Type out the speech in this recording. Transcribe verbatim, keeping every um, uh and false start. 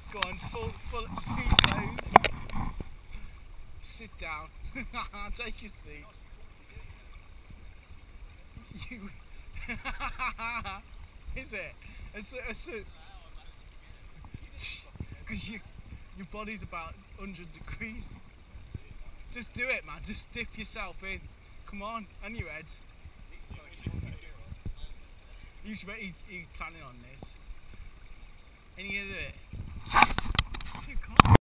Go on, full, full, two toes. Sit down. Take your seat. You. Is it? It's a, it's a, because you, your body's about one hundred degrees. Just do it, man. Just dip yourself in. Come on, and your head. He's, he's, he's planning on this. And you gonna do it? Too cold.